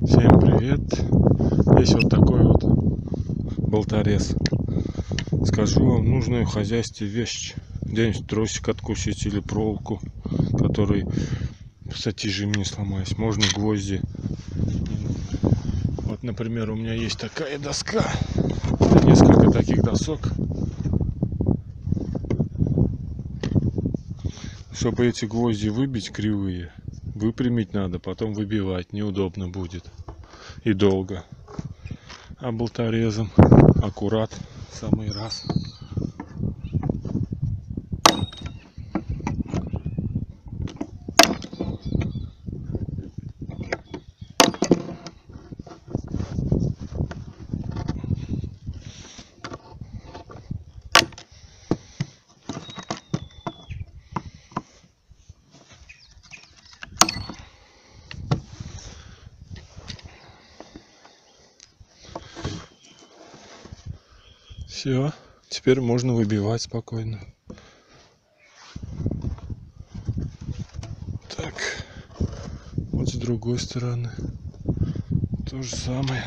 Всем привет! Здесь вот такой вот болторез. Скажу вам нужную в хозяйстве вещь. Где-нибудь тросик откусить или проволоку, который пассатижем не сломаюсь. Можно гвозди. Вот, например, у меня есть такая доска. Несколько таких досок. Чтобы эти гвозди выбить кривые, выпрямить надо, потом выбивать. Неудобно будет. И долго. А болторезом аккурат, в самый раз. Все, теперь можно выбивать спокойно. Так, вот с другой стороны то же самое.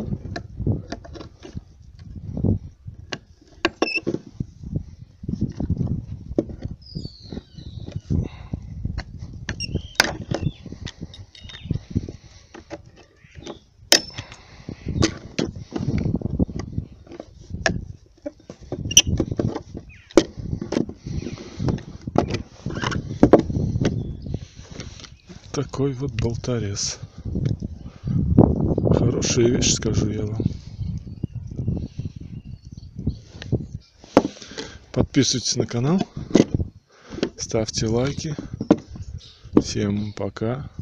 Такой вот болторез. Хорошая вещь, скажу я вам. Подписывайтесь на канал, ставьте лайки. Всем пока.